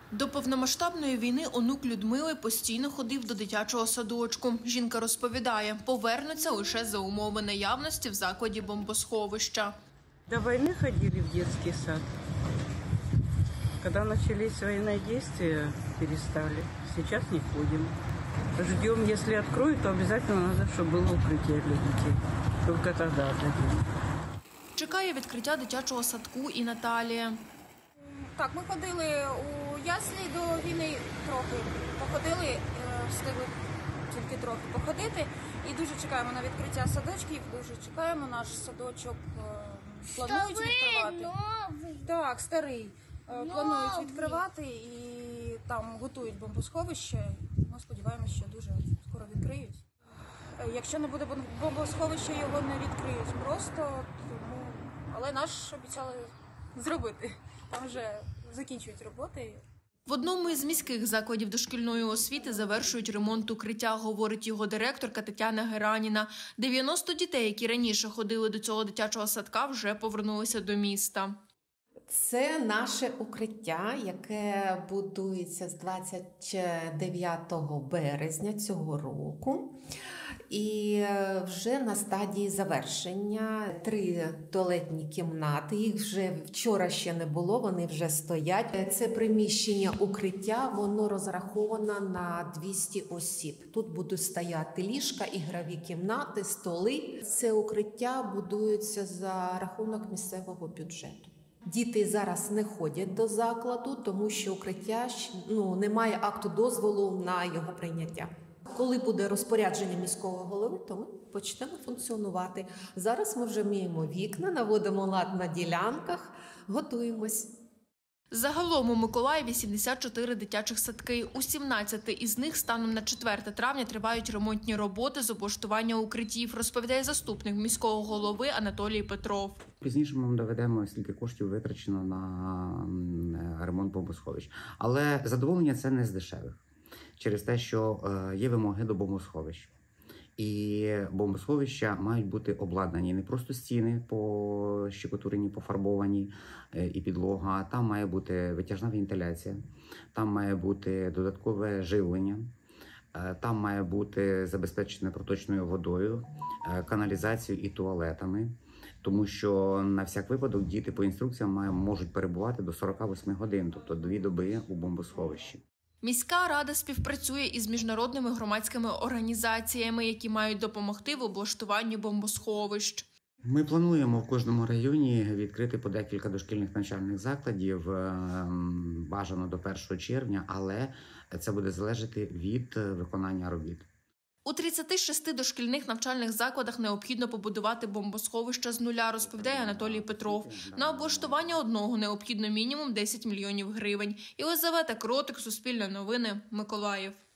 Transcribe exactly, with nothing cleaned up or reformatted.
До повномасштабної війни онук Людмили постійно ходив до дитячого садочку. Жінка розповідає, повернуться лише за умови наявності в закладі бомбосховища. До війни ходили в дитячий сад. Коли почалися воєнні дії, перестали. Зараз не ходимо. Ждем, якщо відкриють, то обов'язково треба, щоб було укриття для дітей. Тільки тоді дадим. Чекає відкриття дитячого садку і Наталія. Так, ми ходили у яслі до війни трохи, походили, встигли тільки трохи походити і дуже чекаємо на відкриття садочків, дуже чекаємо, наш садочок планують відкривати. Новий. Так, старий. Новий. Планують відкривати і там готують бомбосховище, ми сподіваємося, що дуже скоро відкриють. Якщо не буде бомбосховища, його не відкриють просто, тому... але наш обіцяли зробити. Там вже закінчують роботи. В одному із міських закладів дошкільної освіти завершують ремонт укриття, говорить його директорка Тетяна Гераніна. дев'яносто дітей, які раніше ходили до цього дитячого садка, вже повернулися до міста. Це наше укриття, яке будується з двадцять дев'ятого березня цього року. І вже на стадії завершення три туалетні кімнати, їх вже вчора ще не було, вони вже стоять. Це приміщення укриття, воно розраховано на двісті осіб. Тут будуть стояти ліжка, ігрові кімнати, столи. Це укриття будується за рахунок місцевого бюджету. Діти зараз не ходять до закладу, тому що укриття, ну, немає акту дозволу на його прийняття. Коли буде розпорядження міського голови, то ми почнемо функціонувати. Зараз ми вже вміємо вікна, наводимо лад на ділянках, готуємось. Загалом у Миколаєві сімдесят чотири дитячих садки. У сімнадцяти із них станом на четверте травня тривають ремонтні роботи з облаштування укриттів, розповідає заступник міського голови Анатолій Петров. Пізніше ми вам доведемо, скільки коштів витрачено на ремонт бомбосховищ. Але задоволення це не з дешевих. Через те, що є вимоги до бомбосховищ. І бомбосховища мають бути обладнані не просто стіни пощекотурені, пофарбовані і підлога. Там має бути витяжна вентиляція, там має бути додаткове живлення, там має бути забезпечене проточною водою, каналізацією і туалетами. Тому що на всяк випадок діти по інструкціям можуть перебувати до сорока восьми годин, тобто дві доби у бомбосховищі. Міська рада співпрацює із міжнародними громадськими організаціями, які мають допомогти в облаштуванні бомбосховищ. Ми плануємо в кожному районі відкрити по декілька дошкільних навчальних закладів, бажано до першого червня, але це буде залежати від виконання робіт. У тридцяти шести дошкільних навчальних закладах необхідно побудувати бомбосховища з нуля, розповідає Анатолій Петров. На облаштування одного необхідно мінімум десять мільйонів гривень. Єлизавета Кротик, Суспільне новини, Миколаїв.